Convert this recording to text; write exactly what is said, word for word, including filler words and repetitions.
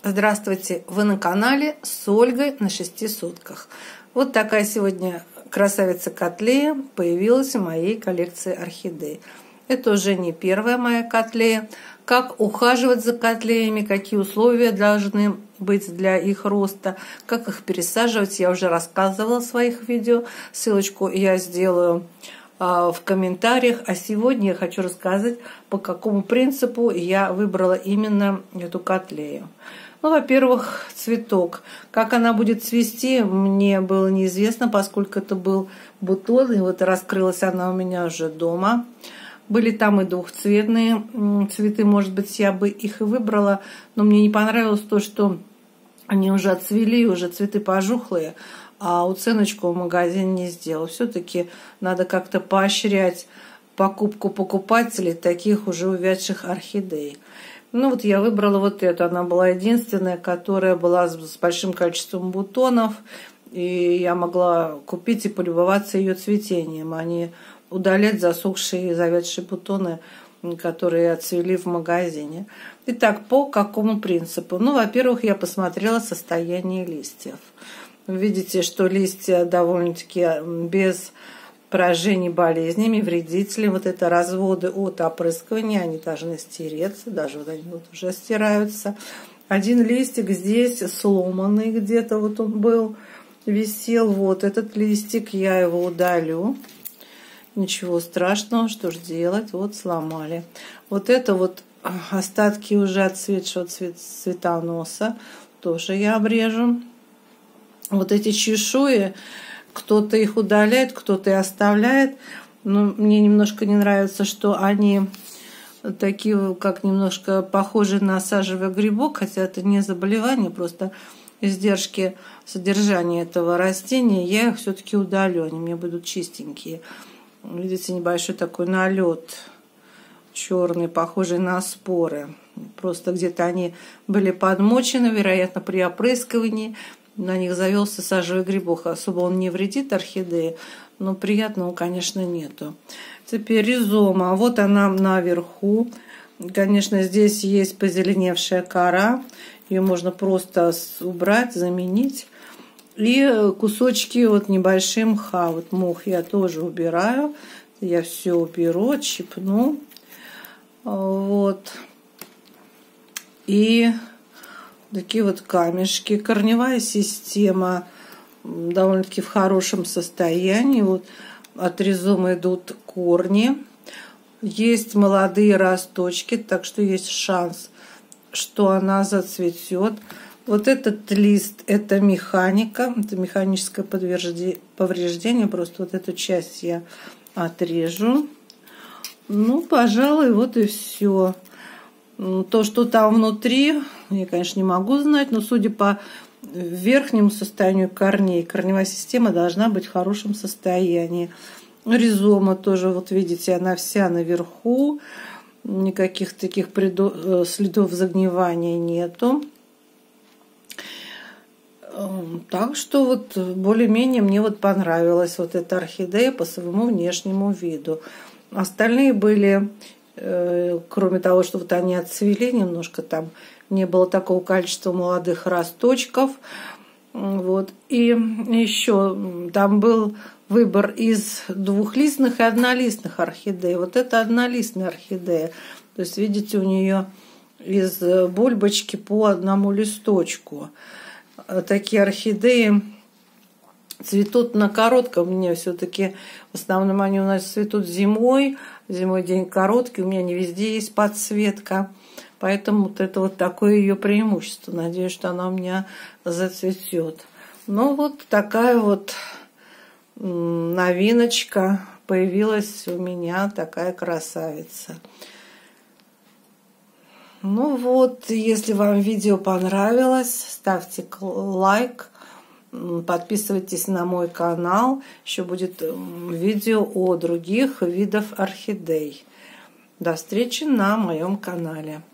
Здравствуйте! Вы на канале с Ольгой на шести сутках. Вот такая сегодня красавица котлея появилась в моей коллекции орхидей. Это уже не первая моя котлея. Как ухаживать за котлеями, какие условия должны быть для их роста, как их пересаживать, я уже рассказывала в своих видео. Ссылочку я сделаю в комментариях. А сегодня я хочу рассказать, по какому принципу я выбрала именно эту котлею. Ну, во-первых, цветок. Как она будет цвести, мне было неизвестно, поскольку это был бутон, и вот раскрылась она у меня уже дома. Были там и двухцветные цветы, может быть, я бы их и выбрала, но мне не понравилось то, что они уже отцвели, уже цветы пожухлые, а уценочку в магазине не сделал. Все-таки надо как-то поощрять покупку покупателей таких уже увядших орхидей. Ну вот я выбрала вот эту, она была единственная, которая была с большим количеством бутонов, и я могла купить и полюбоваться ее цветением, а не удалять засохшие и завядшие бутоны, которые отцвели в магазине. Итак, по какому принципу? Ну, во-первых, я посмотрела состояние листьев. Видите, что листья довольно-таки без поражений болезнями, вредителей. Вот это разводы от опрыскивания, они должны стереться, даже вот они вот уже стираются. Один листик здесь сломанный где-то, вот он был, висел. Вот этот листик, я его удалю. Ничего страшного, что ж делать, вот сломали. Вот это вот остатки уже отцветшего цвет, цветоноса, тоже я обрежу. Вот эти чешуи, кто-то их удаляет, кто-то и оставляет. Но мне немножко не нравится, что они такие, как немножко похожи на сажевый грибок, хотя это не заболевание, просто издержки содержания этого растения. Я их все-таки удалю, они мне будут чистенькие. Видите, небольшой такой налет черный, похожий на споры. Просто где-то они были подмочены, вероятно, при опрыскивании. На них завелся сажевый грибок. Особо он не вредит орхидее, но приятного, конечно, нету. Теперь ризома. Вот она наверху. Конечно, здесь есть позеленевшая кора. Ее можно просто убрать, заменить. И кусочки вот небольшие мха. Вот мох я тоже убираю. Я все уберу, отщипну. Вот. И такие вот камешки. Корневая система довольно-таки в хорошем состоянии. Вот от ризомы идут корни. Есть молодые росточки, так что есть шанс, что она зацветет. Вот этот лист – это механика, это механическое повреждение. Просто вот эту часть я отрежу. Ну, пожалуй, вот и все. То, что там внутри, я, конечно, не могу знать, но судя по верхнему состоянию корней, корневая система должна быть в хорошем состоянии. Ризома тоже, вот видите, она вся наверху, никаких таких следов загнивания нету. Так что вот более-менее мне вот понравилась вот эта орхидея по своему внешнему виду. Остальные были, кроме того, что вот они отцвели немножко, там не было такого количества молодых росточков. Вот. И еще там был выбор из двухлистных и однолистных орхидей. Вот это однолистная орхидея. То есть, видите, у нее из бульбочки по одному листочку. Такие орхидеи цветут на коротком. У меня все-таки в основном они у нас цветут зимой. Зимой день короткий, у меня не везде есть подсветка. Поэтому вот это вот такое ее преимущество. Надеюсь, что она у меня зацветет. Ну вот такая вот новиночка появилась у меня, такая красавица. Ну вот, если вам видео понравилось, ставьте лайк, подписывайтесь на мой канал. Еще будет видео о других видах орхидей. До встречи на моем канале.